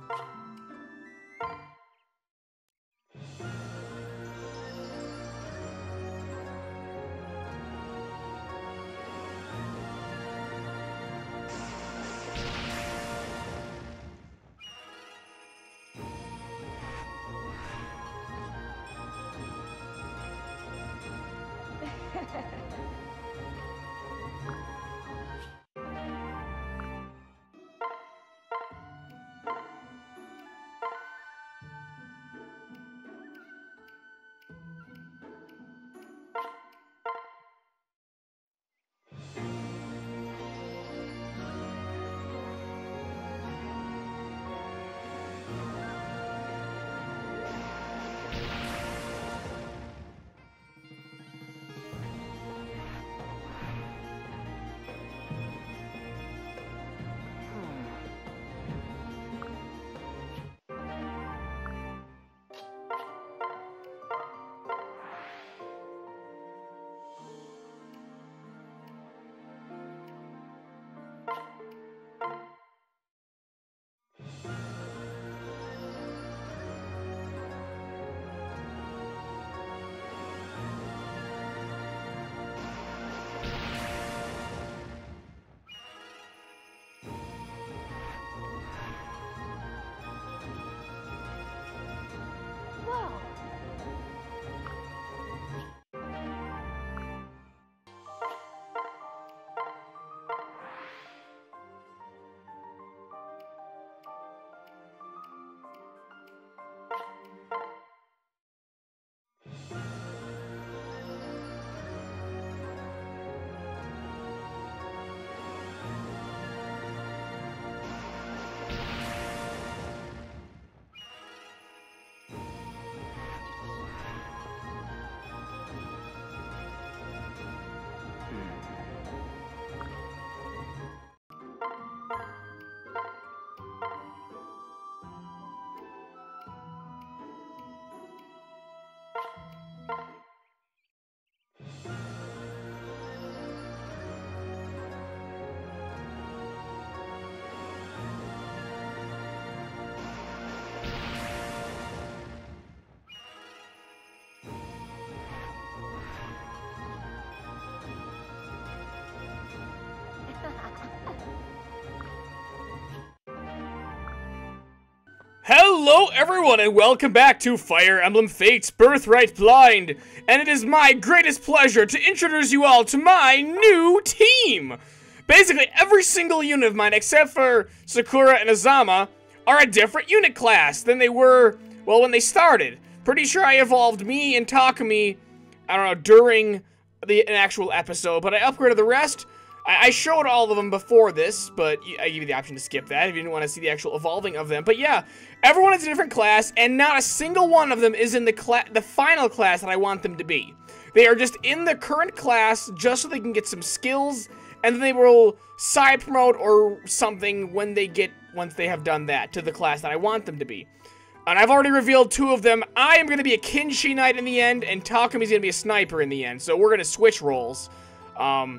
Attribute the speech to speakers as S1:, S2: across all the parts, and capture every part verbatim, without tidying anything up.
S1: Hello everyone and welcome back to Fire Emblem Fates Birthright Blind, and it is my greatest pleasure to introduce you all to my new team! Basically every single unit of mine except for Sakura and Azama are a different unit class than they were, well, when they started. Pretty sure I evolved me and Takumi, I don't know, during the an actual episode, but I upgraded the rest. I showed all of them before this, but I give you the option to skip that if you didn't want to see the actual evolving of them. But yeah, everyone is a different class, and not a single one of them is in the cla the final class that I want them to be. They are just in the current class just so they can get some skills, and then they will side promote or something when they get once they have done that to the class that I want them to be. And I've already revealed two of them. I am going to be a Kinshi Knight in the end, and Takumi's going to be a sniper in the end. So we're going to switch roles. Um...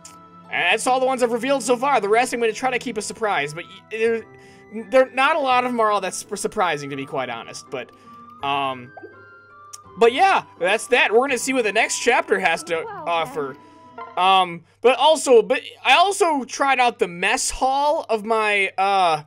S1: And that's all the ones I've revealed so far. The rest I'm going to try to keep a surprise. But there, there, not a lot of them are all that surprising, to be quite honest. But, um, but yeah, that's that. We're going to see what the next chapter has to offer. Um, but also, but I also tried out the mess hall of my, uh,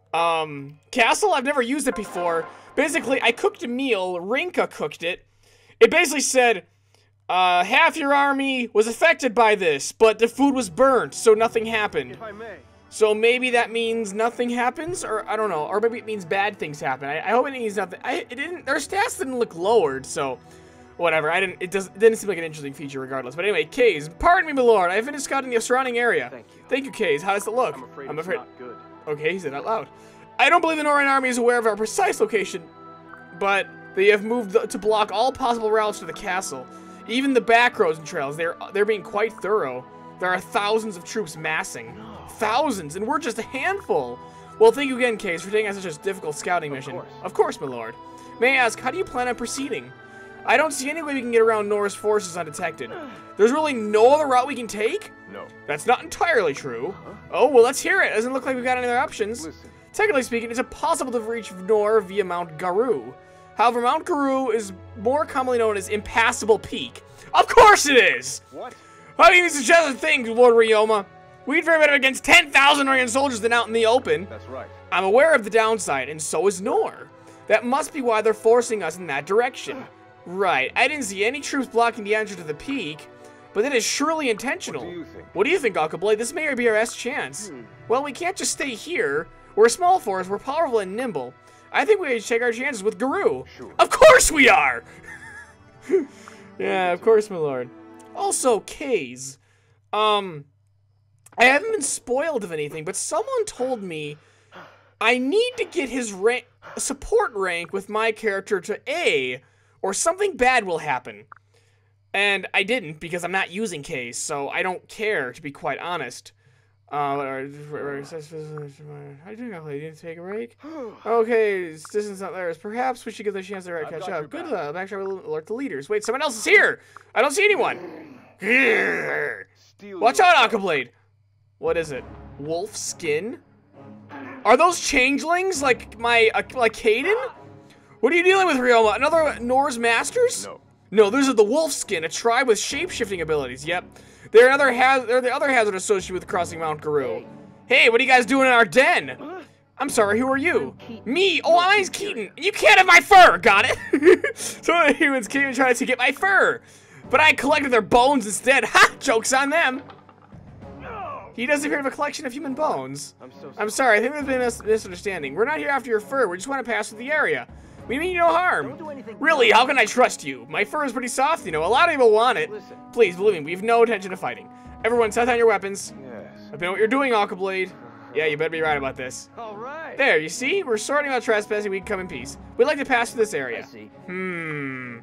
S1: um, castle. I've never used it before. Basically, I cooked a meal. Rinka cooked it. It basically said, Uh, half your army was affected by this, but the food was burnt, so nothing happened.
S2: If I may.
S1: So maybe that means nothing happens, or I don't know, or maybe it means bad things happen. I, I hope it means nothing. I it didn't. Their stats didn't look lowered, so whatever. I didn't. It does. It didn't seem like an interesting feature, regardless. But anyway, Kaze, pardon me, my lord. I finished scouting the surrounding area.
S2: Thank you.
S1: Thank you, Kaze. How does it look?
S2: I'm afraid
S1: I'm
S2: it's
S1: afraid.
S2: not good.
S1: Okay, he said out loud. I don't believe the Northern Army is aware of our precise location, but they have moved to block all possible routes to the castle. Even the back roads and trails, they're they're being quite thorough. There are thousands of troops massing.
S2: No.
S1: Thousands, and we're just a handful. Well, thank you again, Case, for taking on such a difficult scouting
S2: Of
S1: mission.
S2: course.
S1: Of course, my lord. May I ask, how do you plan on proceeding? I don't see any way we can get around Nora's forces undetected. There's really no other route we can take?
S2: No.
S1: That's not entirely true.
S2: Huh?
S1: Oh, well, let's hear it. Doesn't look like we've got any other options.
S2: Listen.
S1: Technically speaking, it's impossible to reach Nor via Mount Garou. However, Mount Garou is more commonly known as Impassable Peak. Of course it is!
S2: What?
S1: How do you suggest a thing, Lord Ryoma? We'd fare better against ten thousand Ryan soldiers than out in the open.
S2: That's right.
S1: I'm aware of the downside, and so is Nor. That must be why they're forcing us in that direction. Right, I didn't see any troops blocking the entrance to the peak, but that is surely intentional.
S2: What do you think?
S1: What do you think, Alkablade? This may be our best chance.
S2: Hmm.
S1: Well, we can't just stay here. We're a small force, we're powerful and nimble. I think we should take our chances with Garou.
S2: Sure.
S1: Of course we are! Yeah, of course, my lord. Also, K's. Um, I haven't been spoiled of anything, but someone told me I need to get his rank, support rank with my character to A, or something bad will happen. And I didn't, because I'm not using K's, so I don't care, to be quite honest. Uh, how do you doing, Alkablade? You didn't take a break? Okay, distance not theirs. Perhaps we should give the chance to catch up. Good luck. Back sure we'll alert the leaders. Wait, someone else is here! I don't see anyone! Watch out, Alkablade! What is it? Wolf skin? Are those changelings like my, uh, like Caden? What are you dealing with, Ryoma? Another Nor's Masters?
S2: No.
S1: No, those are the wolf skin, a tribe with shape-shifting abilities. Yep. They're another haz they're the other hazard associated with crossing Mount Garou. Hey, what are you guys doing in our den? I'm sorry, who are you? Me? Oh, I'm Keaton. You can't have my fur! Got it? Some of the humans came and tried to get my fur. But I collected their bones instead. Ha! Joke's on them. He does appear to have a collection of human bones.
S2: I'm so sorry.
S1: I'm sorry, I think there's been a mis misunderstanding. We're not here after your fur. We just want to pass through the area. We mean you no harm.
S2: Don't do anything
S1: Really,
S2: bad.
S1: how can I trust you? My fur is pretty soft, you know. A lot of people want it.
S2: Listen.
S1: Please, believe me, we have no intention of fighting. Everyone, set down your weapons.
S2: Yes.
S1: I know what you're doing, Alkablade. Yeah, you better be right about this.
S2: All right.
S1: There, you see? We're sorting out trespassing. We can come in peace. We'd like to pass through this area.
S2: I see.
S1: Hmm.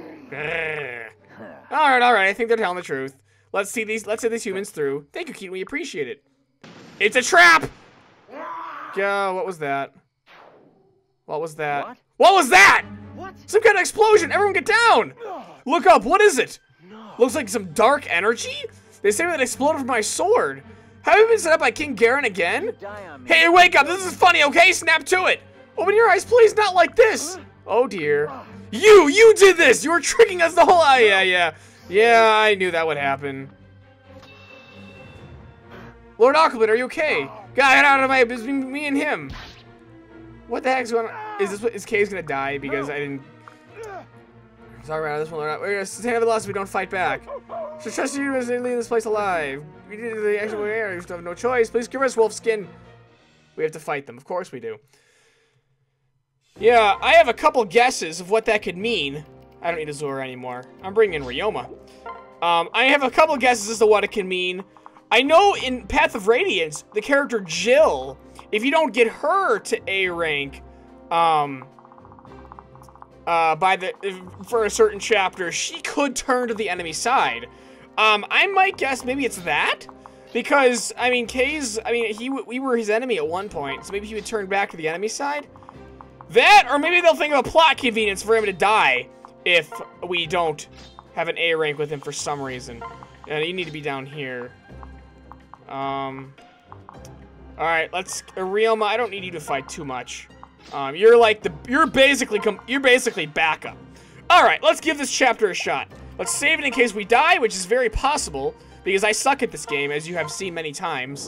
S1: all right, all right. I think they're telling the truth. Let's see these. Let's see these humans through. Thank you, Keaton. We appreciate it. It's a trap. Yeah. What was that? What was that?
S2: What?
S1: What was that?
S2: What?
S1: Some kind of explosion. Everyone, get down. Look up. What is it?
S2: No.
S1: Looks like some dark energy. They say that exploded from my sword. Have you been set up by King Garen again?
S2: Die on me.
S1: Hey, wake up! This is funny, okay? Snap to it! Open your eyes, please, not like this! Oh dear. You! You did this! You were tricking us the whole- oh, yeah, yeah. Yeah, I knew that would happen. Lord Alkablade, are you okay? God, get out of my- it's me and him. What the heck's going on? Is this what- is Kay's gonna die because I didn't- Sorry about this one, Lord. We're gonna stand up the loss if we don't fight back. So trust you to leave this place alive. We did the actual air. You have no choice. Please give us wolf skin. We have to fight them. Of course we do. Yeah, I have a couple guesses of what that could mean. I don't need Azura anymore. I'm bringing in Ryoma. Um, I have a couple guesses as to what it can mean. I know in Path of Radiance, the character Jill, if you don't get her to A rank, um... Uh, by the for a certain chapter, she could turn to the enemy side. Um, I might guess maybe it's that, because I mean, Kay's. I mean, he we were his enemy at one point, so maybe he would turn back to the enemy side. That, or maybe they'll think of a plot convenience for him to die if we don't have an A rank with him for some reason. And you need to be down here. Um. All right, let's Ryoma. I don't need you to fight too much. Um, you're like the, you're basically, com you're basically backup. All right, let's give this chapter a shot. Let's save it in case we die, which is very possible, because I suck at this game, as you have seen many times.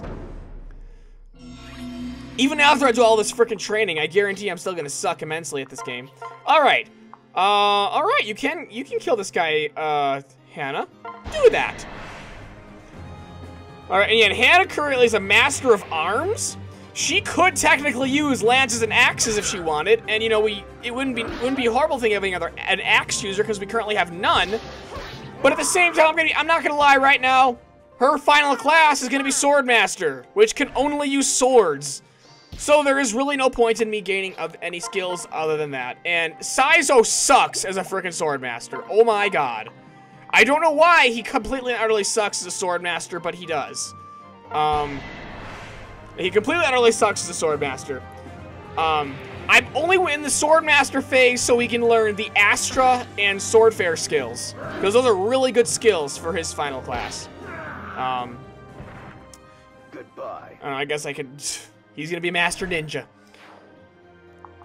S1: Even after I do all this freaking training, I guarantee I'm still gonna suck immensely at this game. All right, uh, all right, you can, you can kill this guy, uh, Hannah. Do that. All right, and yet Hannah currently is a master of arms. She could technically use lances and axes if she wanted, and you know we it wouldn't be wouldn't be a horrible thing having another an axe user because we currently have none. But at the same time, I'm gonna be, I'm not gonna lie right now. Her final class is gonna be Swordmaster, which can only use swords. So there is really no point in me gaining of any skills other than that. And Saizo sucks as a freaking Swordmaster. Oh my god. I don't know why he completely and utterly sucks as a Swordmaster, but he does. Um. He completely utterly sucks as a Swordmaster. Um, I'm only in the Swordmaster phase so he can learn the Astra and Swordfare skills. Because those are really good skills for his final class. Um,
S2: Goodbye.
S1: I, don't know, I guess I could... He's gonna be Master Ninja.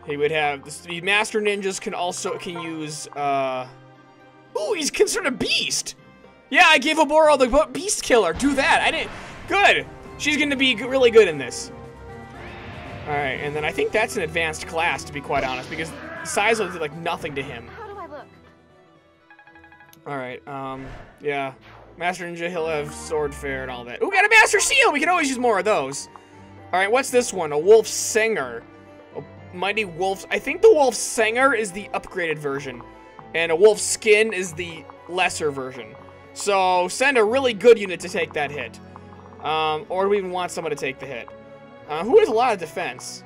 S1: He would have the Master Ninjas can also can use. Uh, ooh, he's considered a beast. Yeah, I gave Oboro the beast killer. Do that. I didn't. Good. She's going to be really good in this. All right, and then I think that's an advanced class, to be quite honest, because Saizo did like nothing to him.
S2: How do I look?
S1: All right. Um. Yeah. Master Ninja. He'll have Sword Fair and all that. Ooh, got a Master Seal. We can always use more of those. All right. What's this one? A Wolf Singer. Mighty Wolf. I think the Wolf Singer is the upgraded version, and a Wolf Skin is the lesser version. So send a really good unit to take that hit, um, or do we even want someone to take the hit? Uh, who has a lot of defense?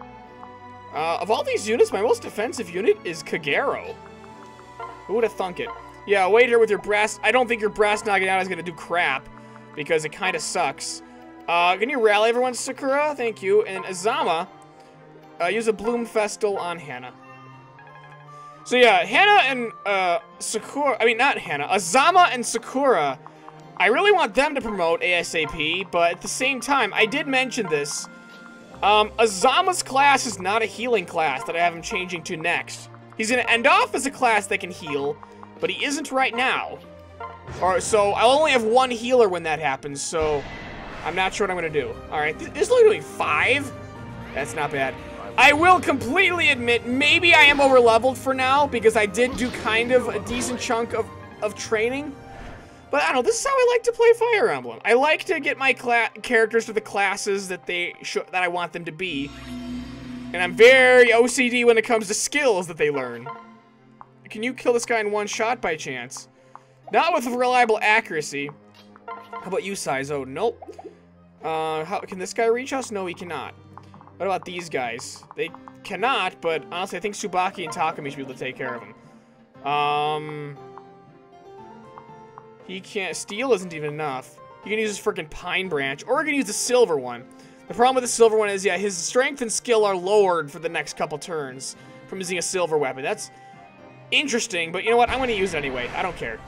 S1: Uh, of all these units, my most defensive unit is Kagero. Who would have thunk it? Yeah, wait here with your brass. I don't think your brass Naginata is gonna do crap because it kind of sucks. Uh, can you rally everyone, Sakura? Thank you. And Azama. Uh, use a Bloom Festal on Hana. So yeah, Hana and uh, Sakura, I mean not Hana, Azama and Sakura, I really want them to promote ASAP, but at the same time, I did mention this. Um, Azama's class is not a healing class that I have him changing to next. He's gonna end off as a class that can heal, but he isn't right now. Or, so I'll only have one healer when that happens, so I'm not sure what I'm gonna do. Alright, this is only doing five? That's not bad. I will completely admit, maybe I am over-leveled for now, because I did do kind of a decent chunk of, of training. But I don't know, this is how I like to play Fire Emblem. I like to get my characters to the classes that they sh that I want them to be. And I'm very O C D when it comes to skills that they learn. Can you kill this guy in one shot by chance? Not with reliable accuracy. How about you, Saizo? Nope. Uh, how, can this guy reach us? No, he cannot. What about these guys? They cannot, but honestly, I think Tsubaki and Takumi should be able to take care of him. Um, he can't. Steel isn't even enough. He can use his freaking Pine Branch, or he can use the silver one. The problem with the silver one is, yeah, his strength and skill are lowered for the next couple turns from using a silver weapon. That's interesting, but you know what? I'm going to use it anyway. I don't care.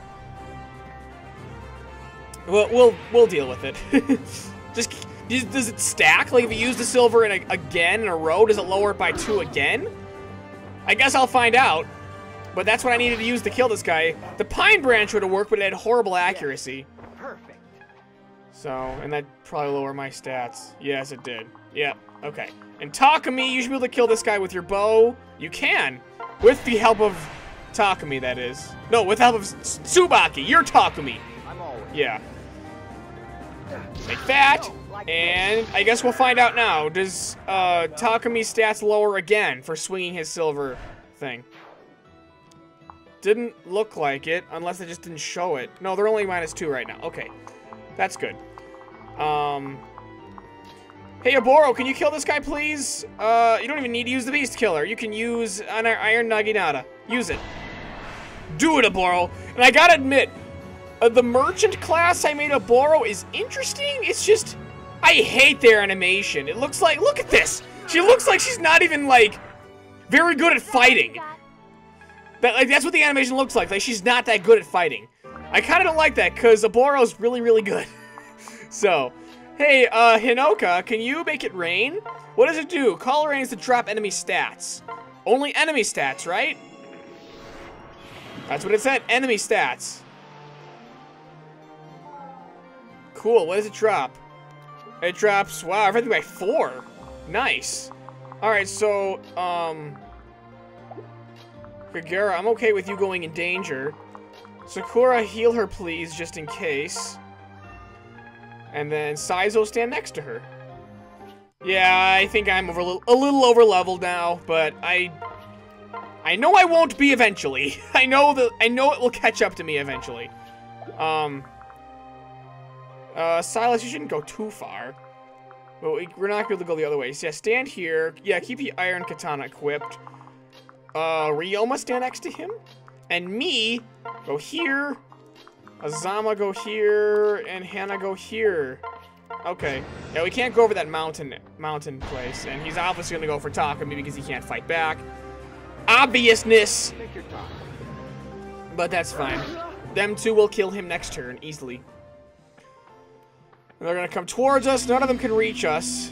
S1: We'll we'll, we'll deal with it. Just. Does it stack? Like, if you use the silver in a, again in a row, does it lower it by two again? I guess I'll find out. But that's what I needed to use to kill this guy. The Pine Branch would have worked, but it had horrible accuracy.
S3: Perfect.
S1: So, and that probably lower my stats. Yes, it did. Yeah, okay. And Takumi, you should be able to kill this guy with your bow. You can. With the help of Takumi, that is. No, with the help of Tsubaki. You're Takumi.
S3: I'm always.
S1: Yeah. Like that. And I guess we'll find out now. Does uh, Takumi's stats lower again for swinging his silver thing? Didn't look like it, unless they just didn't show it. No, they're only minus two right now. Okay, that's good. Um, hey, Oboro, can you kill this guy, please? Uh, you don't even need to use the Beast Killer. You can use an Iron Naginata. Use it. Do it, Oboro. And I gotta admit, uh, the Merchant class I made Oboro is interesting. It's just... I hate their animation. It looks like, look at this. She looks like she's not even, like, very good at fighting. That, like, that's what the animation looks like. Like, she's not that good at fighting. I kind of don't like that, because Oboro's really, really good. So, hey, uh, Hinoka, can you make it rain? What does it do? Call rain is to drop enemy stats. Only enemy stats, right? That's what it said, enemy stats. Cool, what does it drop? It drops, wow, everything by four. Nice. Alright, so, um... Kagera, I'm okay with you going in danger. Sakura, heal her, please, just in case. And then Saizo, stand next to her. Yeah, I think I'm over, a little over-leveled now, but I... I know I won't be eventually. I know that I know it will catch up to me eventually. Um... Uh, Silas, you shouldn't go too far. But we, we're not going to go the other way. So yeah, stand here. Yeah, keep the Iron Katana equipped. Uh, Ryoma, stand next to him. And me, go here. Azama, go here. And Hana, go here. Okay. Yeah, we can't go over that mountain mountain place. And he's obviously going to go for Takumi because he can't fight back. Obviousness.
S3: Take your time.
S1: But that's fine. Them two will kill him next turn, easily. And they're gonna come towards us. None of them can reach us.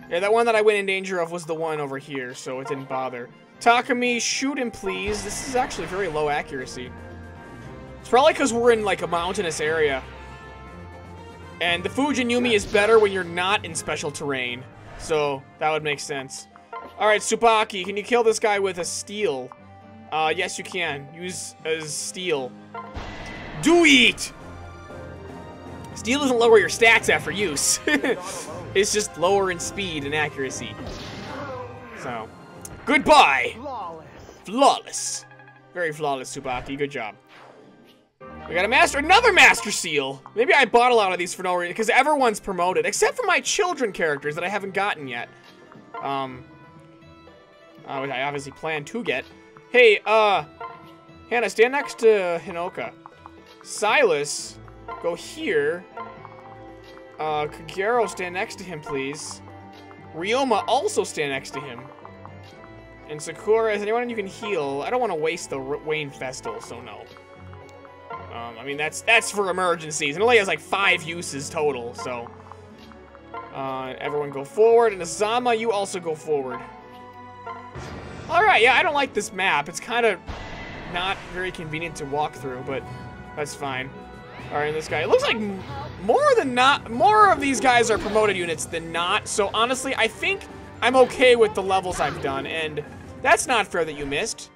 S1: Yeah, that one that I went in danger of was the one over here, so it didn't bother. Takumi, shoot him, please. This is actually very low accuracy. It's probably because we're in, like, a mountainous area. And the Fujin Yumi is better when you're not in special terrain. So, that would make sense. Alright, Tsubaki, can you kill this guy with a steel? Uh, yes, you can. Use as steel. Do it! Steel doesn't lower your stats after use. It's just lower in speed and accuracy. So, goodbye! Flawless. Flawless. Very flawless, Tsubaki. Good job. We got a master, another master seal. Maybe I bought a lot of these for no reason, because everyone's promoted, except for my children characters that I haven't gotten yet. Um, uh, which I obviously plan to get. Hey, uh, Hannah, stand next to Hinoka. Silas, go here. Uh, Kagero, stand next to him, please. Ryoma, also stand next to him. And Sakura, is anyone you can heal? I don't want to waste the Wayne Festal, so no. Um, I mean, that's that's for emergencies. It only has like five uses total, so. Uh, everyone go forward, and Azama, you also go forward. Alright, yeah, I don't like this map. It's kind of not very convenient to walk through, but that's fine. Alright, this guy. It looks like more than not, more of these guys are promoted units than not, so honestly, I think I'm okay with the levels I've done, and that's not fair that you missed.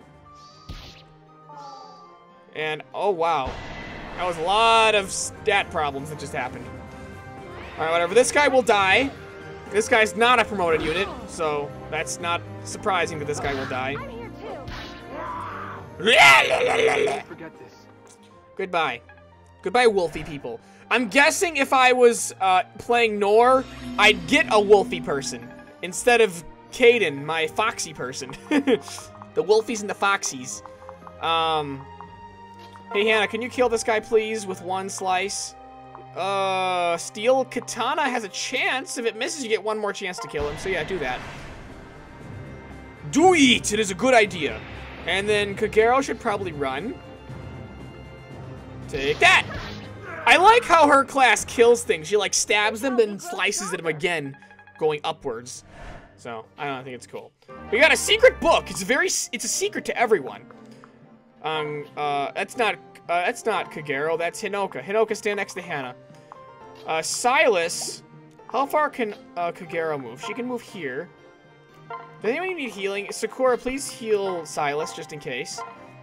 S1: And, oh wow. That was a lot of stat problems that just happened. Alright, whatever. This guy will die. This guy's not a promoted unit, so that's not surprising that this guy will die.
S2: Forget this.
S1: Goodbye. Goodbye, wolfy people. I'm guessing if I was uh, playing Nor, I'd get a wolfy person instead of Caden, my foxy person. The wolfies and the foxies. Um... Hey, Hannah, can you kill this guy, please, with one slice? Uh, Steel Katana has a chance. If it misses, you get one more chance to kill him. So, yeah, do that. Do it! It is a good idea. And then Kagero should probably run. Take that! I like how her class kills things. She, like, stabs them, then slices them again, going upwards. So, I don't know, I think it's cool. We got a secret book. It's very, it's a secret to everyone. Um, uh, that's not, uh, that's not Kagero, that's Hinoka. Hinoka, stand next to Hannah. Uh, Silas, how far can, uh, Kagero move? She can move here. Does anyone need healing? Sakura, please heal Silas, just in case.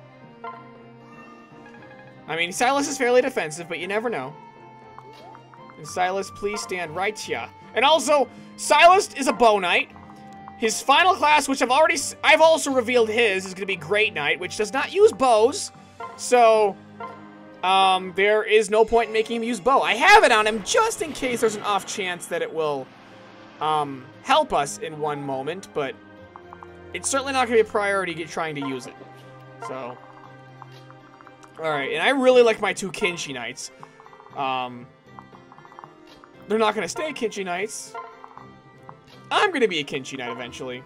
S1: I mean, Silas is fairly defensive, but you never know. And Silas, please stand right here. And also, Silas is a bow knight. His final class, which I've already, I've also revealed his, is going to be Great Knight, which does not use bows. So, um, there is no point in making him use bow. I have it on him just in case there's an off chance that it will, um, help us in one moment, but it's certainly not going to be a priority get trying to use it. So, alright, and I really like my two Kinshi Knights. Um, they're not going to stay Kinshi Knights. I'm going to be a Kinshi Knight eventually.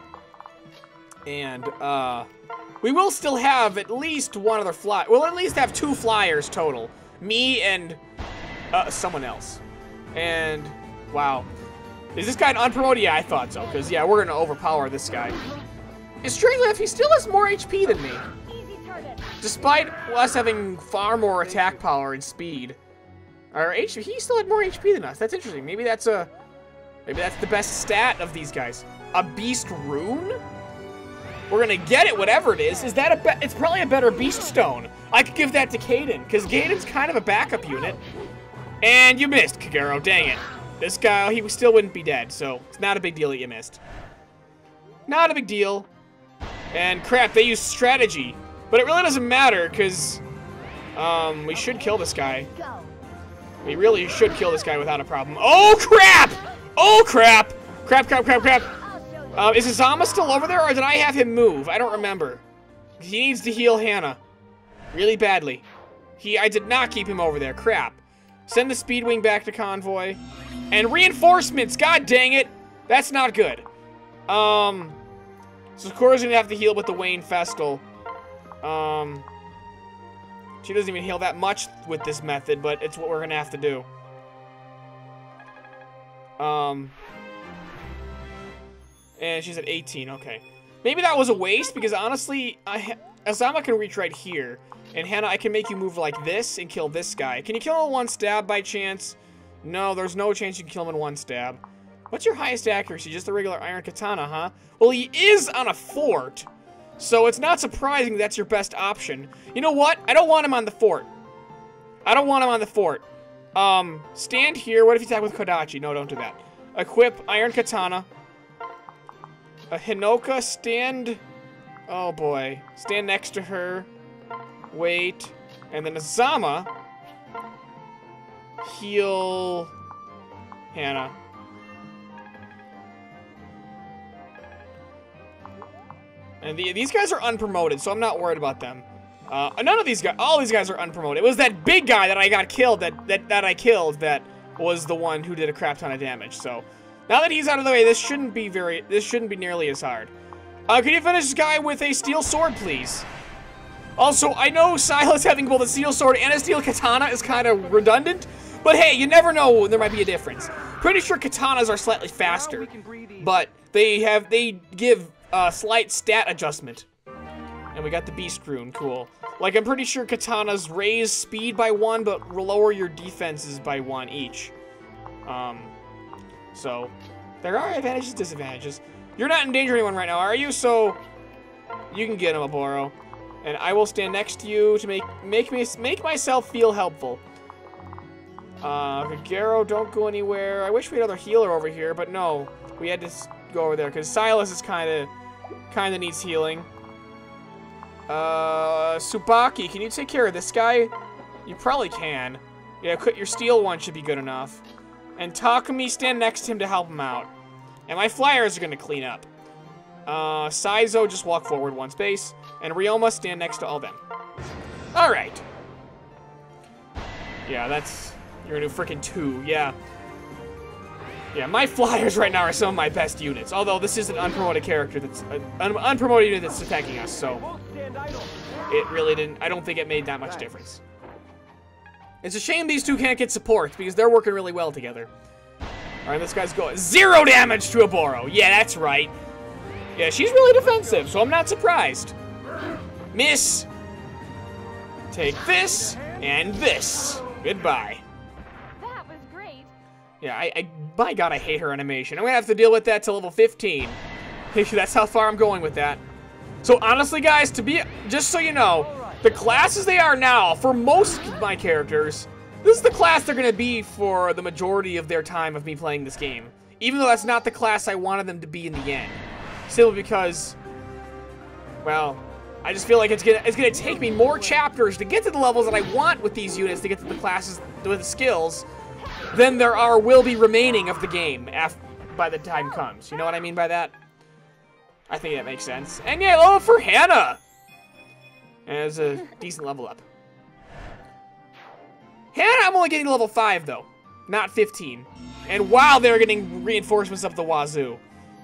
S1: And, uh, we will still have at least one other fly. We'll at least have two flyers total. Me and, uh, someone else. And, wow. Is this guy an unpromoted? Yeah, I thought so. Because, yeah, we're going to overpower this guy. And strangely enough, he still has more H P than me. Despite us having far more attack power and speed. Our H P, he still had more H P than us. That's interesting. Maybe that's a... Maybe that's the best stat of these guys. A beast rune? We're gonna get it, whatever it is. Is that a be- It's probably a better beast stone. I could give that to Caden, because Caden's kind of a backup unit. And you missed, Kagero. Dang it. This guy, he still wouldn't be dead, so it's not a big deal that you missed. Not a big deal. And crap, they use strategy. But it really doesn't matter, because um, we should kill this guy. We really should kill this guy without a problem. Oh, crap! Oh, crap! Crap, crap, crap, crap. Uh, is Azama still over there, or did I have him move? I don't remember. He needs to heal Hannah. Really badly. He, I did not keep him over there. Crap. Send the Speedwing back to Convoy. And reinforcements! God dang it! That's not good. Um... So Sakura's gonna have to heal with the Wayne Festal. Um... She doesn't even heal that much with this method, but it's what we're gonna have to do. Um, And she's at eighteen, okay. Maybe that was a waste, because honestly, I Azama can reach right here. And Hannah, I can make you move like this and kill this guy. Can you kill him in one stab by chance? No, there's no chance you can kill him in one stab. What's your highest accuracy? Just a regular iron katana, huh? Well, he is on a fort. So it's not surprising that's your best option. You know what? I don't want him on the fort. I don't want him on the fort. Um, stand here. What if you attack with Kodachi? No, don't do that. Equip iron katana. A Hinoka, stand... Oh, boy. Stand next to her. Wait. And then Azama. Heal... Hannah. And the, these guys are unpromoted, so I'm not worried about them. Uh, none of these guys, all these guys are unpromoted. It was that big guy that I got killed, that, that, that I killed, that was the one who did a crap ton of damage. So, now that he's out of the way, this shouldn't be very, this shouldn't be nearly as hard. Uh, can you finish this guy with a steel sword, please? Also, I know Silas having both a steel sword and a steel katana is kind of redundant, but hey, you never know, there might be a difference. Pretty sure katanas are slightly faster, but they have, they give a slight stat adjustment. And we got the beast rune, cool. Like, I'm pretty sure katanas raise speed by one, but lower your defenses by one each. Um, so, there are advantages and disadvantages. You're not endangering anyone right now, are you? So, you can get him, Aboro. And I will stand next to you to make make me make myself feel helpful. Uh, Kagero, don't go anywhere. I wish we had another healer over here, but no. We had to go over there, because Silas is kind of, kind of needs healing. Uh, Tsubaki, can you take care of this guy? You probably can. Yeah, your steel one should be good enough. And Takumi, stand next to him to help him out. And my flyers are going to clean up. Uh, Saizo, just walk forward one space. And Ryoma, stand next to all them. Alright. Yeah, that's... You're gonna do frickin' two, yeah. Yeah, my flyers right now are some of my best units. Although this is an unpromoted character that's... Uh, an unpromoted unit that's attacking us, so... It really didn't... I don't think it made that much difference. It's a shame these two can't get support, because they're working really well together. Alright, this guy's going... Zero damage to Aboro! Yeah, that's right. Yeah, she's really defensive, so I'm not surprised. Miss! Take this, and this. Goodbye.
S3: That was great.
S1: Yeah, I, I... My god, I hate her animation. I'm gonna have to deal with that till level fifteen. That's how far I'm going with that. So honestly, guys, to be... Just so you know, the classes they are now, for most of my characters, this is the class they're gonna be for the majority of their time of me playing this game. Even though that's not the class I wanted them to be in the end. Simply because... Well... I just feel like it's gonna it's gonna take me more chapters to get to the levels that I want with these units to get to the classes with the skills than there are will be remaining of the game af by the time comes. You know what I mean by that? I think that makes sense. And yeah, level for Hannah. And it's a decent level up. Hannah, I'm only getting to level five though, not fifteen. And wow, they're getting reinforcements up the wazoo.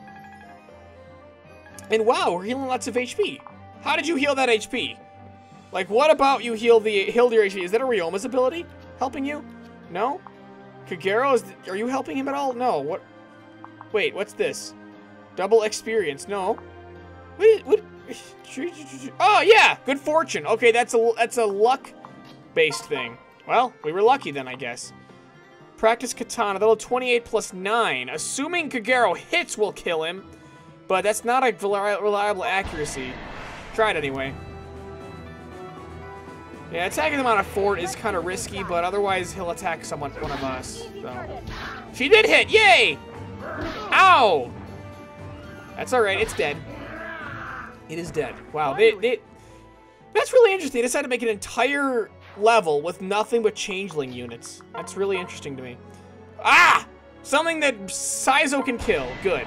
S1: And wow, we're healing lots of H P. How did you heal that H P? Like, what about you heal the healed your H P? Is that a Ryoma's ability helping you? No? Kagero, is are you helping him at all? No. What? Wait, what's this? Double experience? No. What? What? Oh yeah, good fortune. Okay, that's a that's a luck-based thing. Well, we were lucky then, I guess. Practice katana, level twenty-eight plus nine. Assuming Kagero hits will kill him, but that's not a reliable accuracy. Try it anyway. Yeah, attacking them on a fort is kind of risky, but otherwise he'll attack someone, one of us. So. She did hit! Yay! Ow! That's alright, it's dead. It is dead. Wow, they, they, that's really interesting. They decided to make an entire level with nothing but changeling units. That's really interesting to me. Ah! Something that Saizo can kill. Good.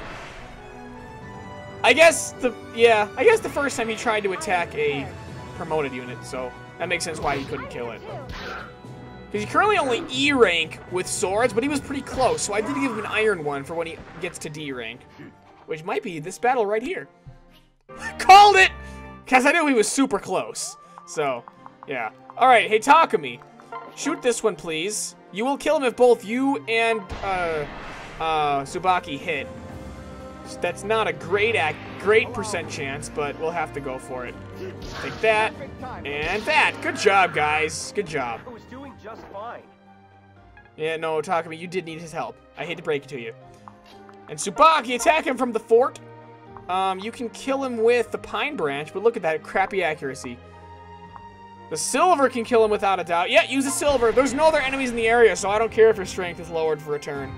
S1: I guess the, yeah, I guess the first time he tried to attack a promoted unit, so that makes sense why he couldn't kill it. Because he currently only E rank with swords, but he was pretty close, so I did give him an iron one for when he gets to D rank. Which might be this battle right here. Called it! Because I knew he was super close. So, yeah. Alright, hey Takumi, shoot this one please. You will kill him if both you and uh, uh, Tsubaki hit. That's not a great act, great percent chance, but we'll have to go for it. Take that, and that. Good job, guys. Good job.
S2: I was doing just fine.
S1: Yeah, no, Takumi, you did need his help. I hate to break it to you. And Tsubaki, attack him from the fort. Um, you can kill him with the pine branch, but look at that crappy accuracy. The silver can kill him without a doubt. Yeah, use the silver. There's no other enemies in the area, so I don't care if your strength is lowered for a turn.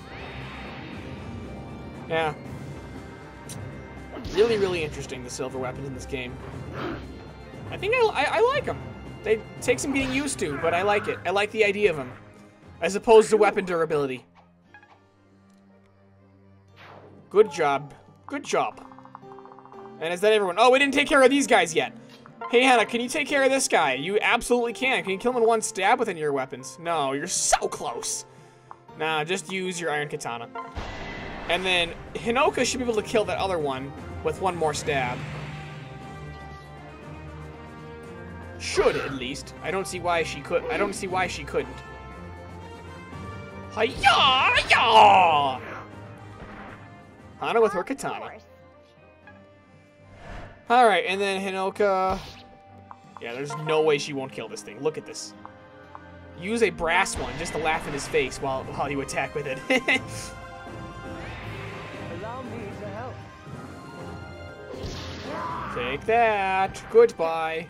S1: Yeah. Really, really interesting, the silver weapons in this game. I think I, I, I like them. They take some getting used to, but I like it. I like the idea of them. As opposed to weapon durability. Good job. Good job. And is that everyone? Oh, we didn't take care of these guys yet. Hey, Hannah, can you take care of this guy? You absolutely can. Can you kill him in one stab with any of your weapons? No, you're so close. Nah, just use your iron katana. And then Hinoka should be able to kill that other one with one more stab. Should, at least. I don't see why she could. I don't see why she couldn't. Hi-ya! Ya! Hana with her katana. Alright, and then Hinoka. Yeah, there's no way she won't kill this thing. Look at this. Use a brass one just to laugh in his face while, while you attack with it.
S2: Allow me to help.
S1: Take that. Goodbye.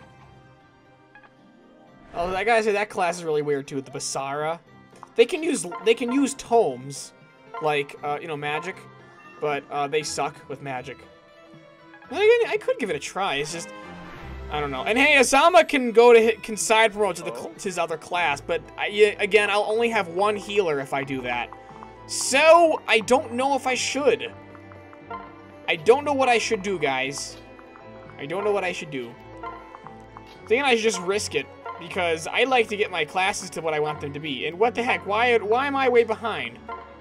S1: Oh, I gotta say that class is really weird too. The Basara, they can use they can use tomes, like uh, you know, magic, but uh, they suck with magic. I, I could give it a try. It's just I don't know. And hey, Azama can go to hit, can side promote to the to his other class, but I, again, I'll only have one healer if I do that. So I don't know if I should. I don't know what I should do, guys. I don't know what I should do. I think I should just risk it. Because I like to get my classes to what I want them to be. And what the heck? Why why am I way behind?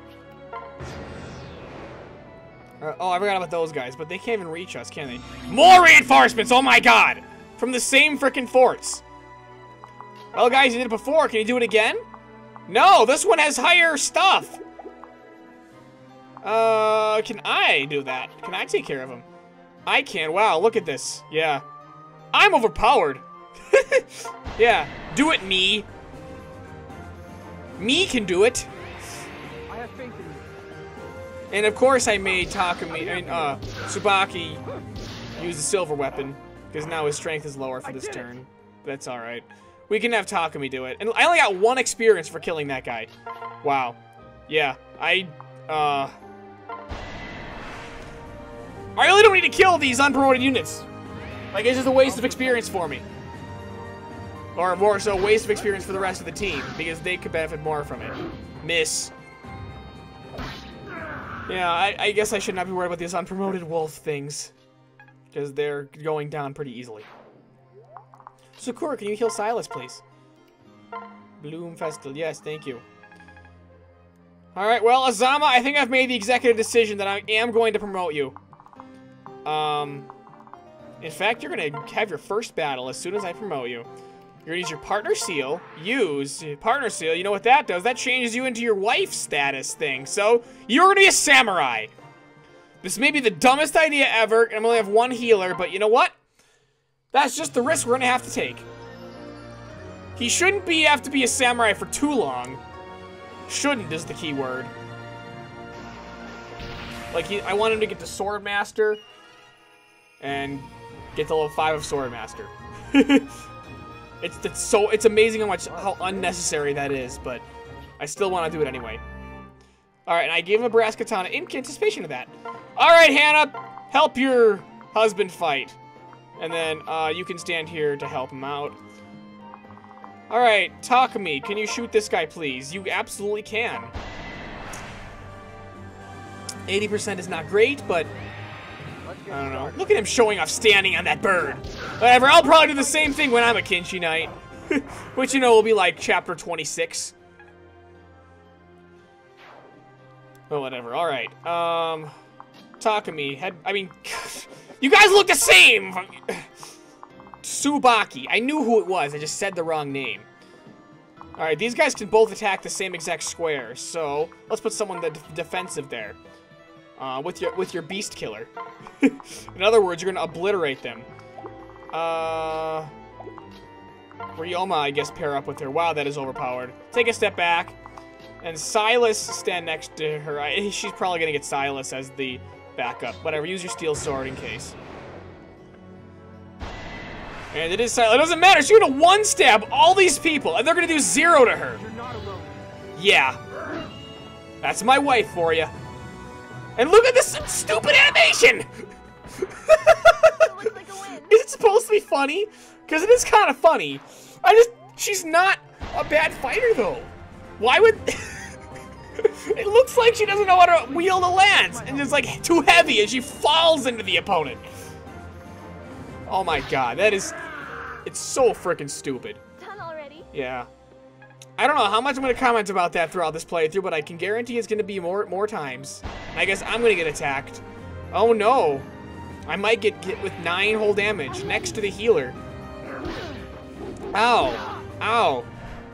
S1: Uh, oh, I forgot about those guys. But they can't even reach us, can they? More reinforcements! Oh my god! From the same frickin' forts. Well, guys, you did it before. Can you do it again? No, this one has higher stuff. Uh, can I do that? Can I take care of them? I can. Wow, look at this. Yeah. I'm overpowered. Yeah, do it, me. Me can do it.
S2: I have faith in you.
S1: And of course I made Takumi, I mean, uh, Tsubaki use the silver weapon, because now his strength is lower for this turn. That's alright. We can have Takumi do it. And I only got one experience for killing that guy. Wow. Yeah, I, uh... I really don't need to kill these unpromoted units. Like, it's just a waste of experience for me. Or more so, waste of experience for the rest of the team, because they could benefit more from it. Miss. Yeah, I, I guess I should not be worried about these unpromoted wolf things. Because they're going down pretty easily. Sakura, can you heal Silas, please? Bloom Festal, yes, thank you. Alright, well, Azama, I think I've made the executive decision that I am going to promote you. Um, in fact, you're going to have your first battle as soon as I promote you. You're gonna use your partner seal. Use partner seal. You know what that does? That changes you into your wife status thing. So you're gonna be a samurai. This may be the dumbest idea ever, and I'm only have one healer, but you know what? That's just the risk we're gonna have to take. He shouldn't be have to be a samurai for too long. Shouldn't is the key word. Like he, I want him to get to Sword Master and get to level five of Sword Master. It's, it's so it's amazing how much how unnecessary that is, but I still want to do it anyway. All right, and I gave him a brass katana in anticipation of that. All right, Hannah, help your husband fight, and then uh, you can stand here to help him out. All right, Takumi, can you shoot this guy, please? You absolutely can. eighty percent is not great, but I don't know. Look at him showing off standing on that bird. Whatever, I'll probably do the same thing when I'm a Kinshi Knight. Which, you know, will be like chapter twenty-six. Oh, whatever. Alright. Um, Takumi. Had, I mean, you guys look the same! Tsubaki. I knew who it was. I just said the wrong name. Alright, these guys can both attack the same exact square. So, let's put someone the defensive there. uh, with your with your beast killer. In other words, you're gonna obliterate them. Uh, Ryoma, I guess, pair up with her. Wow, that is overpowered. Take a step back, and Silas stand next to her. I, she's probably gonna get Silas as the backup. Whatever. Use your steel sword in case. And it is Silas. It doesn't matter. She's gonna one stab all these people, and they're gonna do zero to her.
S2: You're not alone.
S1: Yeah. That's my wife for you. And look at this stupid animation!
S3: It looks like a win.
S1: Is it supposed to be funny? Because it is kind of funny. I just, she's not a bad fighter though. Why would, it looks like she doesn't know how to wield a lance. And it's like too heavy and she falls into the opponent. Oh my god, that is, it's so freaking stupid.
S3: Done already.
S1: Yeah. I don't know how much I'm going to comment about that throughout this playthrough, but I can guarantee it's going to be more more times. I guess I'm going to get attacked. Oh no. I might get hit with nine whole damage next to the healer. Ow. Ow.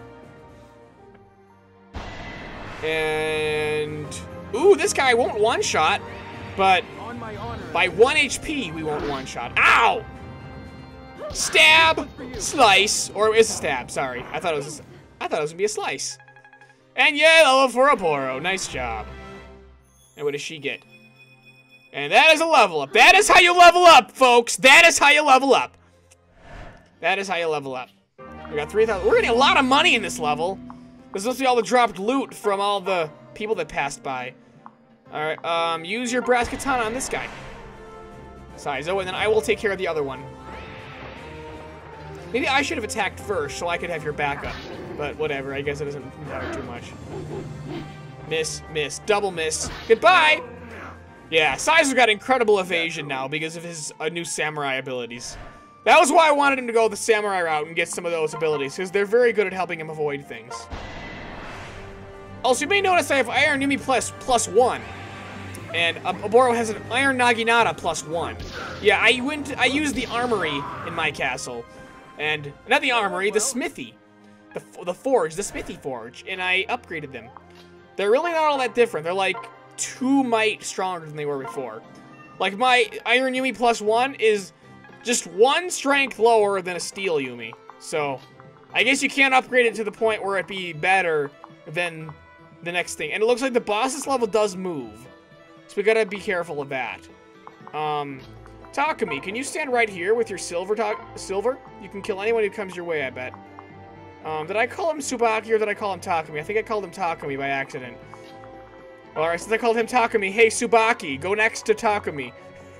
S1: And... Ooh, this guy won't one-shot, but
S2: On my honor.
S1: by one H P, we won't one-shot. Ow! Stab! Slice. Or it's a stab, sorry. I thought it was a, I thought it was gonna be a slice. And yeah, level for a Boro. Nice job. And what does she get? And that is a level up. That is how you level up, folks. That is how you level up. That is how you level up. We got three thousand. We're getting a lot of money in this level. This must be all the dropped loot from all the people that passed by. All right, um, use your brass katana on this guy. Saizo, and then I will take care of the other one. Maybe I should have attacked first so I could have your backup. But whatever, I guess it doesn't matter too much. Miss, miss, double miss. Goodbye! Yeah, Saizo got incredible evasion now because of his uh, new samurai abilities. That was why I wanted him to go the samurai route and get some of those abilities, because they're very good at helping him avoid things. Also, you may notice I have Iron Yumi plus, plus one. And uh, Oboro has an Iron Naginata plus one. Yeah, I went. I used the armory in my castle. And, not the armory, the smithy. The, the forge, the smithy forge. And I upgraded them. They're really not all that different. They're like two might stronger than they were before. Like my Iron Yumi plus one is just one strength lower than a Steel Yumi. So, I guess you can't upgrade it to the point where it'd be better than the next thing. And it looks like the boss's level does move. So we gotta be careful of that. Um, Takumi, can you stand right here with your silver silver? You can kill anyone who comes your way, I bet. Um, did I call him Tsubaki or did I call him Takumi? I think I called him Takumi by accident. Alright, since I called him Takumi, hey Tsubaki, go next to Takumi.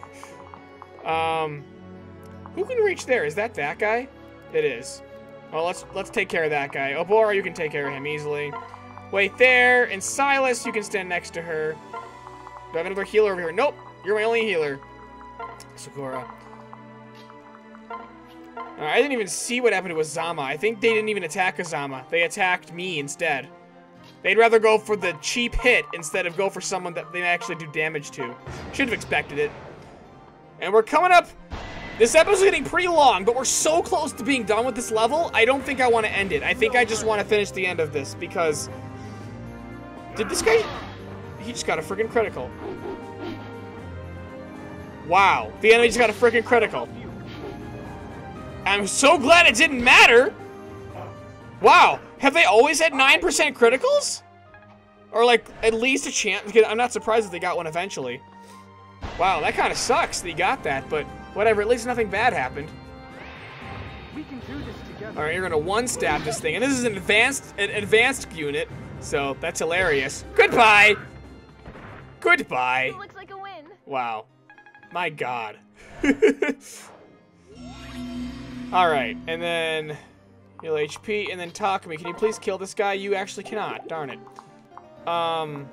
S1: um, who can reach there? Is that that guy? It is. Well, let's let's take care of that guy. Obora, you can take care of him easily. Wait there, and Silas, you can stand next to her. Do I have another healer over here? Nope, you're my only healer. Sakura. Uh, I didn't even see what happened to Azama. I think they didn't even attack Azama. They attacked me instead. They'd rather go for the cheap hit instead of go for someone that they actually do damage to. Should have expected it. And we're coming up. This episode's getting pretty long, but we're so close to being done with this level, I don't think I want to end it. I think I just want to finish the end of this because... Did this guy... He just got a freaking critical. Wow, the enemy just got a freaking critical. I'm so glad it didn't matter. Wow, have they always had nine percent criticals? Or like, at least a chance? I'm not surprised that they got one eventually. Wow, that kind of sucks that he got that, but whatever, at least nothing bad happened.
S2: We can do this together.
S1: Alright, you're gonna one-stab this thing, and this is an advanced, an advanced unit, so that's hilarious. Goodbye! Goodbye!
S3: It looks like a win.
S1: Wow. My god. Alright, and then heal H P, and then Takumi. Can you please kill this guy? You actually cannot. Darn it. Um.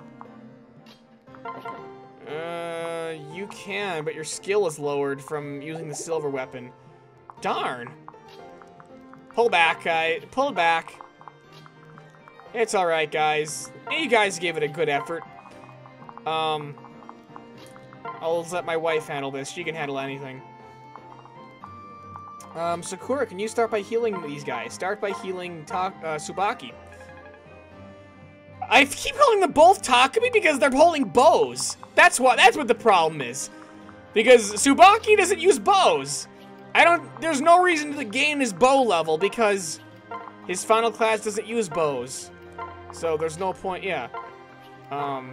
S1: Uh, you can, but your skill is lowered from using the silver weapon. Darn. Pull back, guy. Pull back. It's alright, guys. You guys gave it a good effort. Um. I'll let my wife handle this. She can handle anything. Um, Sakura, can you start by healing these guys? Start by healing Ta uh, Tsubaki. I keep calling them both Takumi because they're holding bows. That's what that's what the problem is. Because Tsubaki doesn't use bows. I don't there's no reason to gain his bow level because his final class doesn't use bows. So there's no point, yeah. Um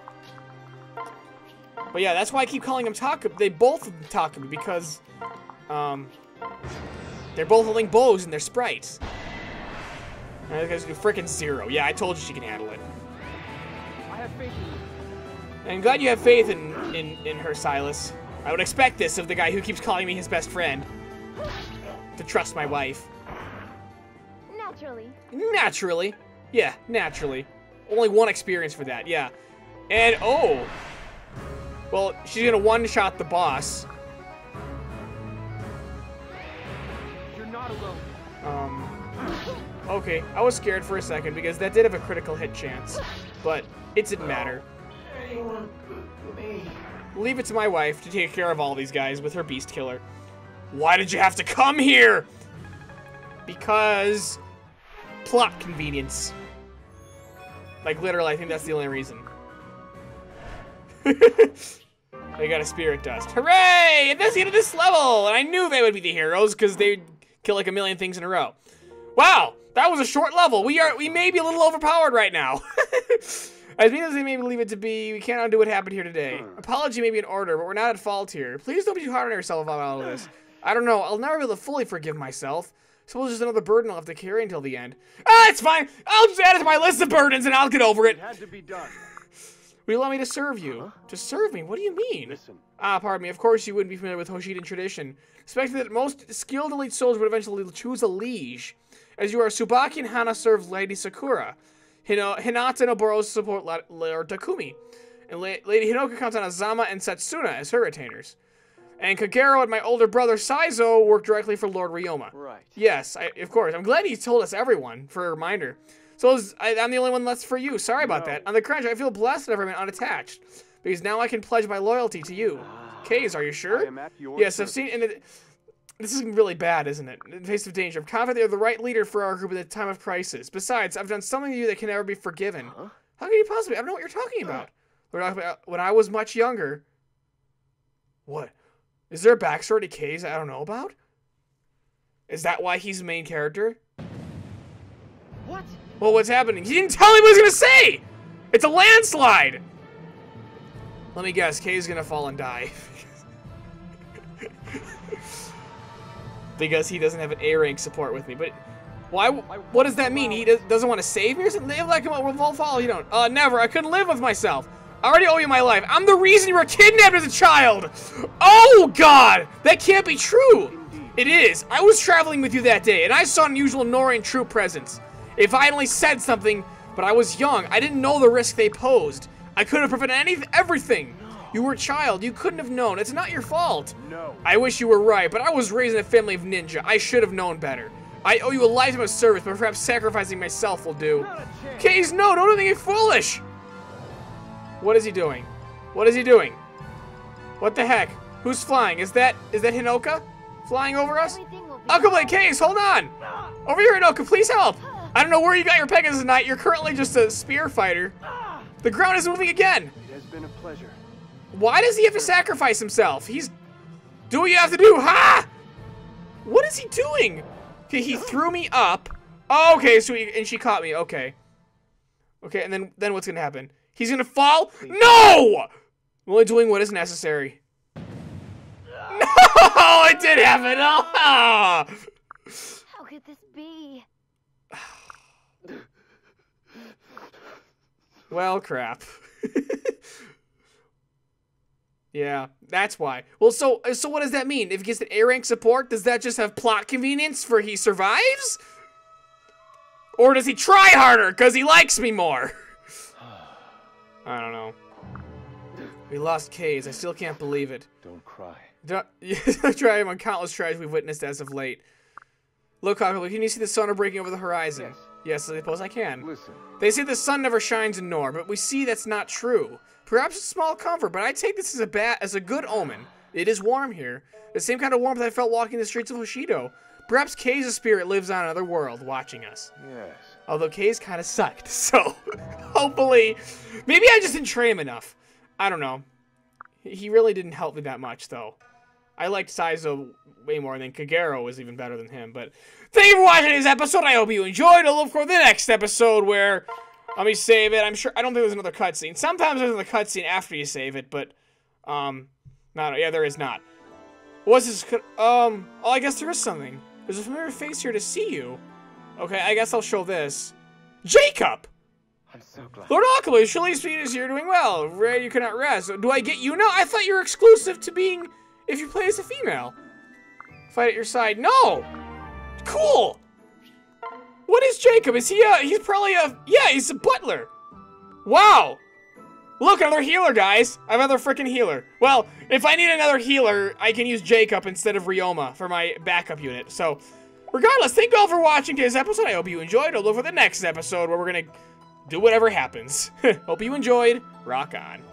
S1: But yeah, that's why I keep calling them Takumi. They both Takumi because um they're both holding bows and they're sprites. And those guys do frickin' zero. Yeah, I told you she can handle it.
S2: I have faith in you.
S1: And I'm glad you have faith in, in, in her, Silas. I would expect this of the guy who keeps calling me his best friend. To trust my wife.
S3: Naturally.
S1: Naturally. Yeah, naturally. Only one experience for that, yeah. And, oh. Well, she's gonna one-shot the boss.
S2: You're not alone.
S1: Um... Okay, I was scared for a second because that did have a critical hit chance, but it didn't matter. Leave it to my wife to take care of all these guys with her beast killer. Why did you have to come here? Because plot convenience. Like literally, I think that's the only reason. They got a spirit dust. Hooray! And that's the end of this level! And I knew they would be the heroes because they'd kill like a million things in a row. Wow! That was a short level. We are we may be a little overpowered right now. As mean as they may believe it to be, we can't undo what happened here today. Apology may be in order, but we're not at fault here. Please don't be too hard on yourself about all of this. I don't know. I'll never be able to fully forgive myself. Suppose it's just another burden I'll have to carry until the end. Ah, it's fine. I'll just add it to my list of burdens and I'll get over it.
S2: It had to be done.
S1: Will you allow me to serve you? Huh? To serve me? What do you mean?
S2: Listen.
S1: Ah, pardon me. Of course you wouldn't be familiar with Hoshidan tradition. Expecting that most skilled elite soldiers would eventually choose a liege. As you are, Tsubaki and Hana serve Lady Sakura. Hino, Hinata and Oboro support La Lord Takumi. And La Lady Hinoka counts on Azama and Satsuna as her retainers. And Kagero and my older brother Saizo work directly for Lord Ryoma.
S2: Right.
S1: Yes, I, of course. I'm glad he told us everyone for a reminder. So was, I, I'm the only one left for you. Sorry about no. that. On the crunch, I feel blessed that I've been unattached. Because now I can pledge my loyalty to you. Kaze, are you sure?
S2: I am at your
S1: yes,
S2: service.
S1: I've seen... And it, this is really bad, isn't it? In the face of danger, I'm confident you're the right leader for our group at the time of crisis. Besides, I've done something to you that can never be forgiven. Huh? How can you possibly? I don't know what you're talking about. We're talking about when I was much younger. What? Is there a backstory to Kaze I don't know about? Is that why he's the main character?
S2: What?
S1: Well, what's happening? He didn't tell me what he was gonna say! It's a landslide! Let me guess, Kaze's gonna fall and die. Because he doesn't have an A rank support with me, but why? What does that mean? He does, doesn't want to save me or something? They like him with full fall. You don't. Uh, never. I couldn't live with myself. I already owe you my life. I'm the reason you were kidnapped as a child. Oh God, that can't be true. Indeed. It is. I was traveling with you that day, and I saw unusual Norian troop presence. If I only said something, but I was young, I didn't know the risk they posed. I could have prevented anything, everything. You were a child. You couldn't have known. It's not your fault.
S2: No.
S1: I wish you were right, but I was raised in a family of ninja. I should have known better. I owe you a lifetime of service, but perhaps sacrificing myself will do. Kaze, no, don't do anything foolish. What is he doing? What is he doing? What the heck? Who's flying? Is that is that Hinoka flying over us? Uncle Blade, Kaze, hold on. Over here, Hinoka, please help. I don't know where you got your Pegasus tonight. You're currently just a spear fighter. The ground is moving again.
S2: It has been a pleasure.
S1: Why does he have to sacrifice himself? He's... Do what you have to do. Ha! What is he doing? Okay, he threw me up. Oh, okay, so he... And she caught me. Okay. Okay, and then, then what's going to happen? He's going to fall? No! I'm only doing what is necessary. No! It did happen. Oh!
S3: How could this be?
S1: Well, crap. Yeah, that's why. Well, so so what does that mean? If he gets an A rank support, does that just have plot convenience for he survives? Or does he try harder because he likes me more? I don't know. We lost Kaze. I still can't believe it.
S2: Don't cry.
S1: Don't, I try him on countless tries we've witnessed as of late. Look, Huckleberry, can you see the sun breaking over the horizon?
S2: Yes.
S1: Yes, I suppose I can.
S2: Listen.
S1: They say the sun never shines in Nor, but we see that's not true. Perhaps a small comfort, but I take this as a bad, as a good omen. It is warm here. The same kind of warmth I felt walking the streets of Hoshido. Perhaps Kaze's spirit lives on another world, watching us.
S2: Yes.
S1: Although Kay's kind of sucked, so hopefully, maybe I just didn't train him enough. I don't know. He really didn't help me that much, though. I liked Saizo way more than Kagero was even better than him. But thank you for watching this episode. I hope you enjoyed. I'll look for the next episode where, let me save it. I'm sure, I don't think there's another cutscene. Sometimes there's another cutscene after you save it, but, um, no, yeah, there is not. What's this? Um, oh, I guess there is something. There's a familiar face here to see you. Okay, I guess I'll show this. Jacob!
S2: I'm so glad.
S1: Lord Oculus, surely Speed is here doing well. Ray, you cannot rest. Do I get you? No, I thought you were exclusive to being, if you play as a female. Fight at your side. No! Cool! What is Jacob? Is he a, he's probably a, yeah, he's a butler. Wow! Look, another healer, guys. I have another freaking healer. Well, if I need another healer, I can use Jacob instead of Ryoma for my backup unit. So, regardless, thank you all for watching today's episode. I hope you enjoyed. I'll look for the next episode where we're going to do whatever happens. Hope you enjoyed. Rock on.